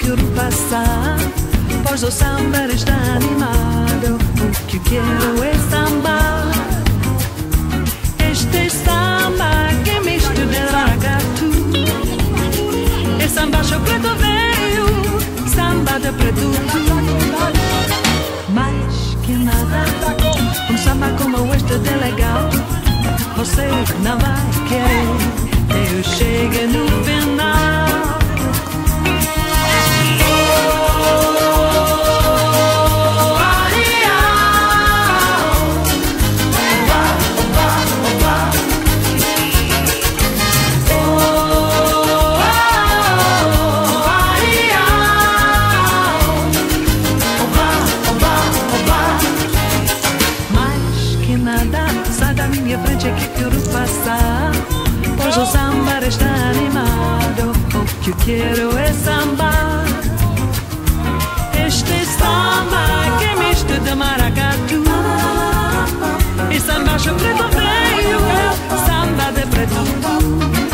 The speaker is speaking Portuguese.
quero passar, pois o samba está animado. O que quero é sambar. Este samba que é misto de maracatu. É samba preto veio, samba de preto. Mais que nada, samba como este é legal. Você não vai querer, eu chego no final. É que quero passar, pois o samba está animado. O que quero é sambar. Este samba que é misto de maracatu. E samba preto veio, samba de preto.